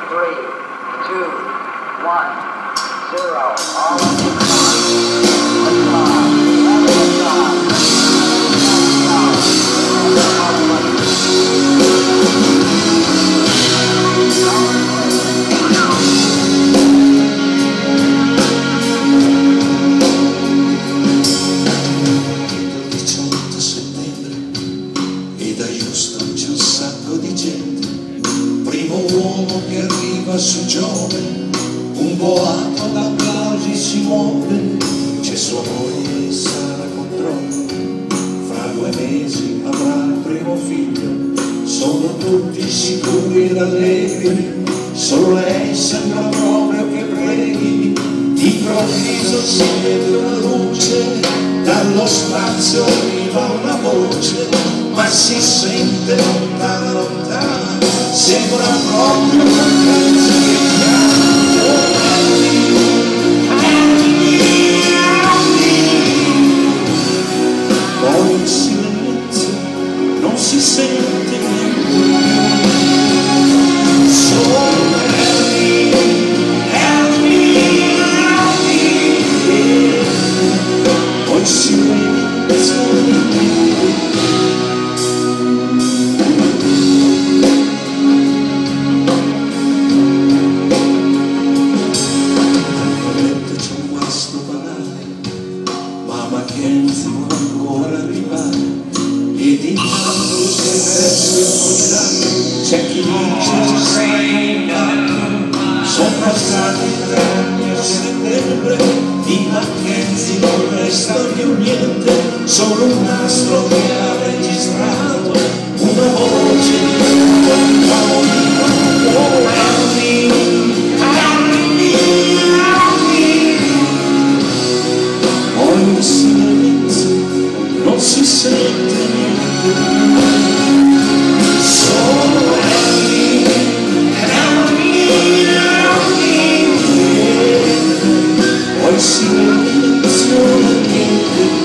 3, 2, 1, 0. All engine che arriva su Giove, un boato d'applausi si muove, c'è sua moglie Sara Controllo, fra 2 mesi avrà il primo figlio, sono tutti sicuri ed allegri, solo lei sembra proprio che preghi, d'improvviso si vede una luce, dallo spazio arriva una voce, ma si sente lontana lontana, sembra proprio una canza che chiama. Poi in silenzio non si sente niente, solo help me. Poi in silenzio Mackenzie può ancora arrivare ed intanto se verso il fucilare c'è chi dice sei nato, sono passati 3 anni a settembre, di Mackenzie non resta più niente, solo un nastro che ha registrato una voce di un paolino. Poi in silenzio non si sente niente, solo help me. Poi in silenzio niente.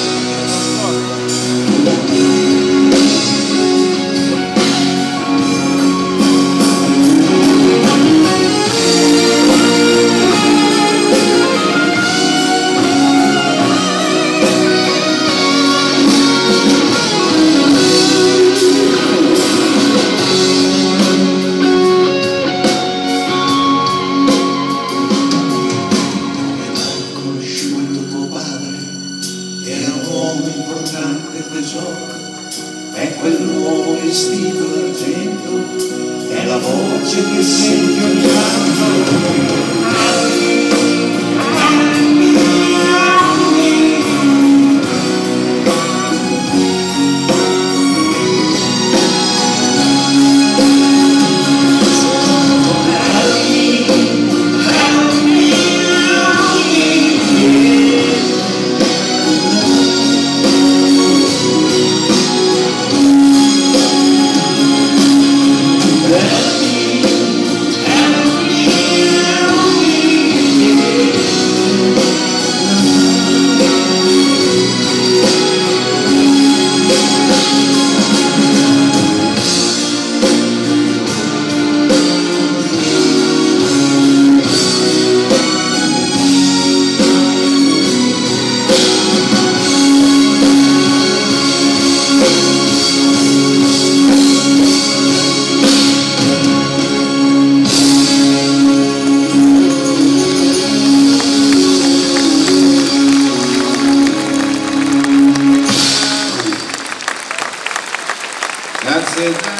È quell'uomo vestito d'argento, è la voce che senti ogni tanto. Grazie.